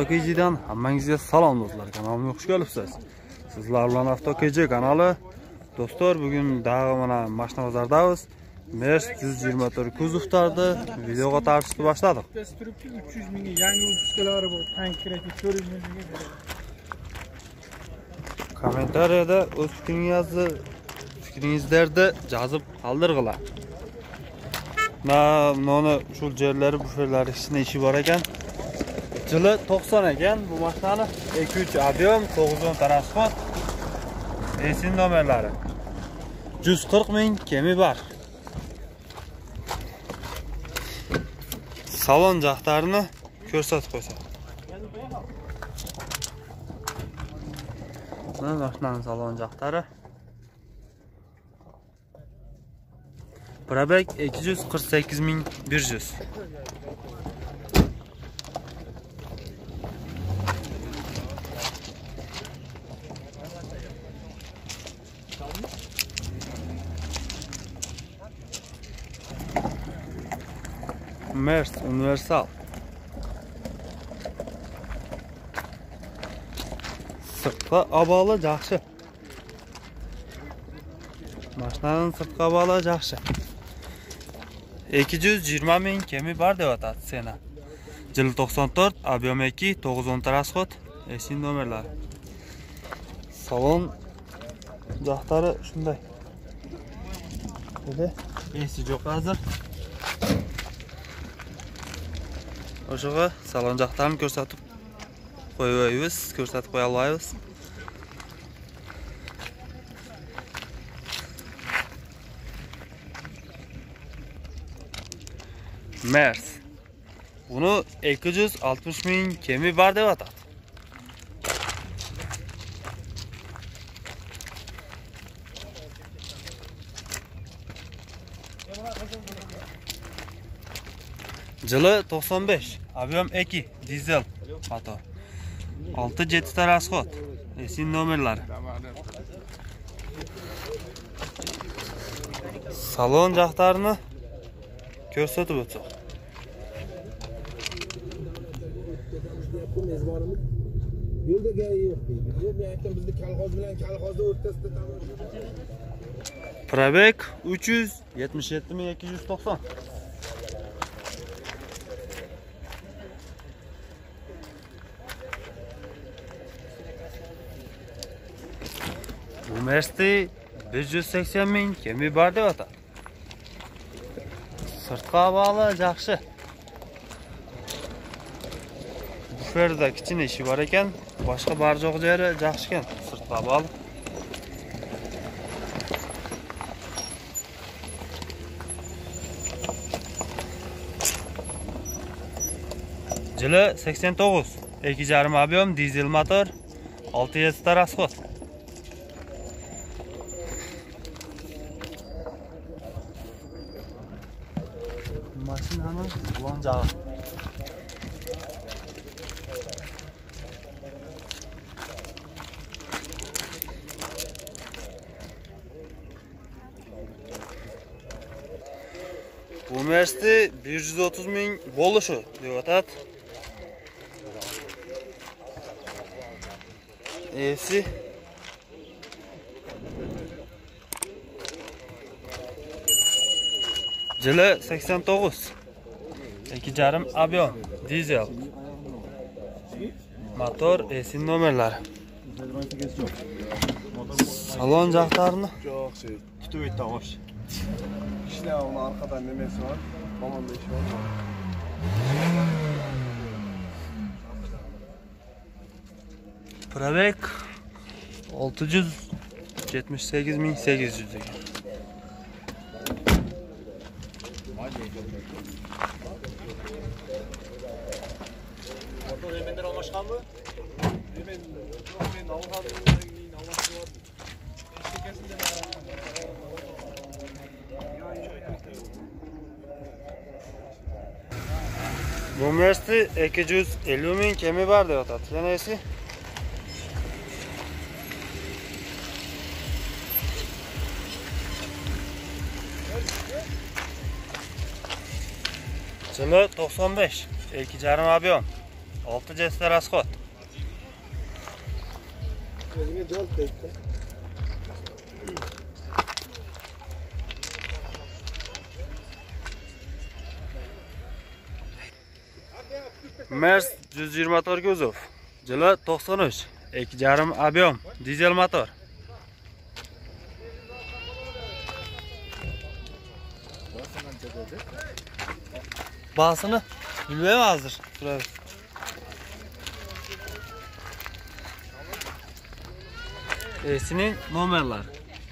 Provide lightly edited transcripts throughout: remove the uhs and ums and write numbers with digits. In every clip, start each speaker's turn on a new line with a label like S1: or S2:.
S1: Avtokey'den hammangizga salom do'stlar. Kanalimga xush kelibsiz. Sizlar bilan Avtokey kanali. Do'stlar, bugun dag'i mana mashina bozordamiz. Mers 124 kuzovlarni videoga tartishni boshladik.
S2: 300 ming yangi upuskalari bor. Tank kiraki 400 mingga.
S1: Kommentariyada o'z fikringizlarni yozib qoldiringlar. Mana shu yerlari buferlar ichida ishi bor ekan. Yılı 90 ekan bu maşinani 2-3 объем 910 transport. Esin nomerlari 140 ming kemi bor. Salon jaqlarini ko'rsatib qo'ysa. Mana mashinaning salon jaqlari. Probek 248.100. Mers universal. Sırtqa abalı yaxshi. Mashinaning sirtqa abalı yaxshi. 220 ming kemi bor deb atadi sena. Yil 94, объем 2, 910 transport, esin nomerlari. Salon jaqlari shunday. Dedi, esi yo'q hozir. O'shaga salon jaqlarini ko'rsatib qo'yamiz, ko'rsatib qo'ya olamiz. Mers. Buni 260 ming kemi bor deb atadi. Yılı 95, объем 2, dizel motor. 6-7 transport, esin nomerlari. Salon jaqlarini ko'rsatib o'tsak.
S3: Yo'lda gari yo'q deydi. Men aytdim bizni kolxoz bilan kolxozni o'rtasida
S1: Probek 377.290. Bu Mers'te 180 ming kemi bor deb atadi. Sirtqa bağlı yaxshi. Buferda kichkina ishi bor ekan, boshqa barjoq yeri yaxshi ekan, sirtqa bağlı. Yılı 89, 2,5 объем dizel motor, 6-7 transport. Maşinanın bulancağı. Bu Mers'te 130 ming bo'lişi deb atadi. Esi Yılı 89, 2,5 объем dizel motor, esin nomerlari. Salon jaqlarini
S3: tutib o'tdi xo'sh. Ishlar uni orqadan nimasi bor? Tomonda ish bor.
S1: Probek 678.800 ekan.
S3: Motor hemen alışkan mı? Hemen alışkan
S1: Bu Mers'te 250 ming kemi bor deb atadi. Yana esi Yılı 95, 2,5 объем 6 jester rasxod.
S3: O'ziga javob berdi.
S1: Mers 120 motor kuzov. Jili 93, 2,5 объем, dizel motor. Basını bilmem hazır. Şuraya. Esinin nomerler.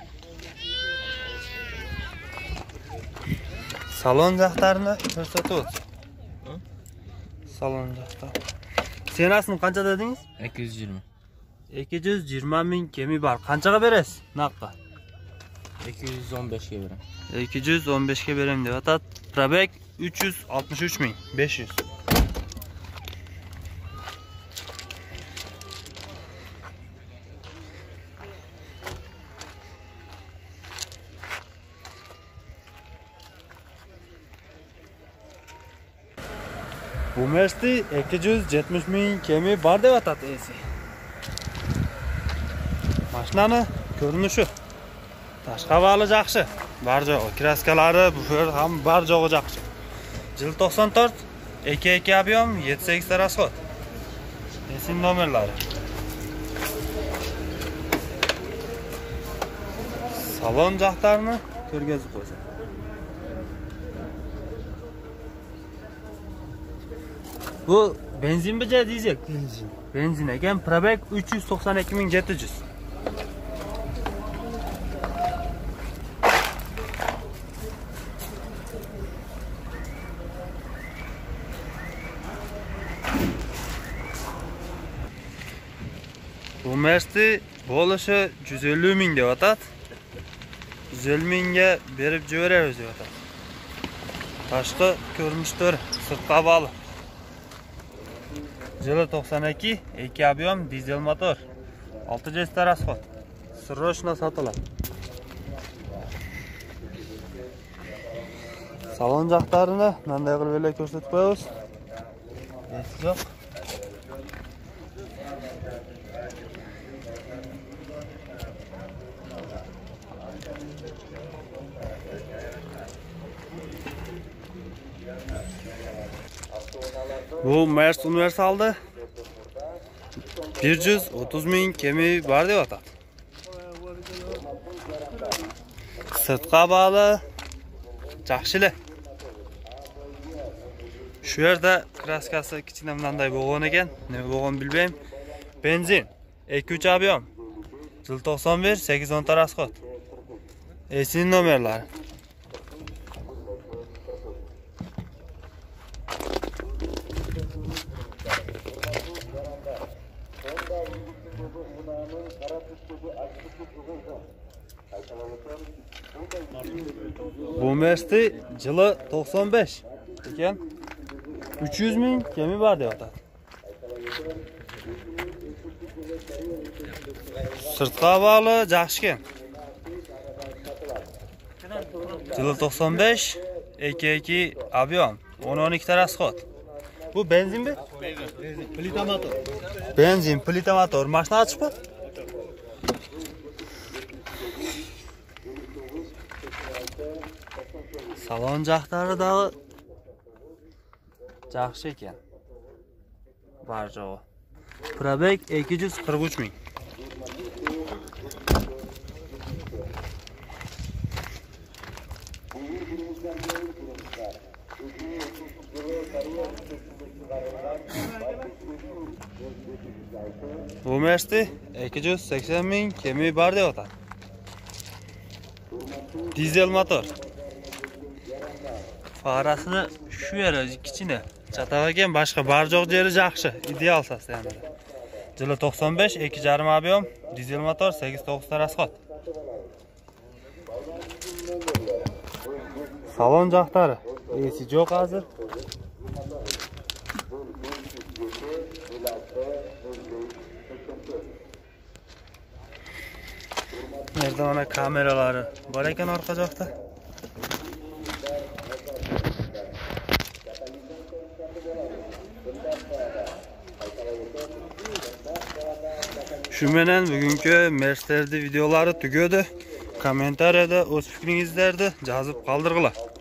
S1: Salon jaqlarini ko'rsatamiz. Salon jaqlar. Senasini qancha dedingiz?
S4: 220.
S1: 220 ming kemi bor. Qanchaga berasiz? Naqqa.
S4: 215 ga beraman.
S1: 215 ga beraman deb atat. Probek 363 ming 500. Bu Mercedes 270 ming kemi bor deb atat esi. Mashinani ko'rinishi tashqi havoli yaxshi. Barcha kraskalari, bufer ham bar joyi yaxshi. Jil 94, 2 объем, 7-8 rasxod. Esin nomerlari. Salon jaqlarini ko'rgazib qo'ysin. Bu benzin bija dizel? Benzin ekan, probek 392.700. Bu Mercedes bo'lishi 150 ming deb atat. 150 mingga berib jo'raymiz deb atat. Tashqi ko'rinishlar sirtqa bog'liq. Jili 92, 2 объем, dizel motor. 6 jester rasxod. Sirrochna sotiladi. Salon jaqlarini qanday qilib ko'rsatib qo'yamiz. Yo'q. Bu Mercedes universalda 130 ming kemi bor deb atat. Sirtqa bog'li yaxshilar. Shu yerda kraskasi kichkina bunday bo'lgan ekan, nima bo'lgan bilmayman. Benzin 2 объем. Jil 91, 8-10 rasxod. Esin nomerlari. Bu Mercedes jili 95 ekan. 300 ming kemi bor deb atat. Sirtqa bog'li yaxshi ekan. Jili 95, 2 объем, 10-12 rasxod. Bu benzinmi?
S3: Benzin, plita motor.
S1: Benzin, plita motor. Mashina ochibmi? Salon jaqlari yaxshi ekan. Bor joyi. Probek 243 ming. Bu Mercedes 280 ming kemi bor deb atat. Dizel motor. Farasini shu yeri kichkina chatoq ekan, boshqa barjoq yeri yaxshi, ideal sostavda. Jili 95, 2,5 объем, dizel motor, 8-9 rasxod. Salon jaqlari esi yo'q hozir. Yerda mana kameralari bor ekan orqa joqda. Shu bilan bugungi Mercedes videolari tugadi. Kommentariyada o'z fikringizlarni yozib qoldiringlar.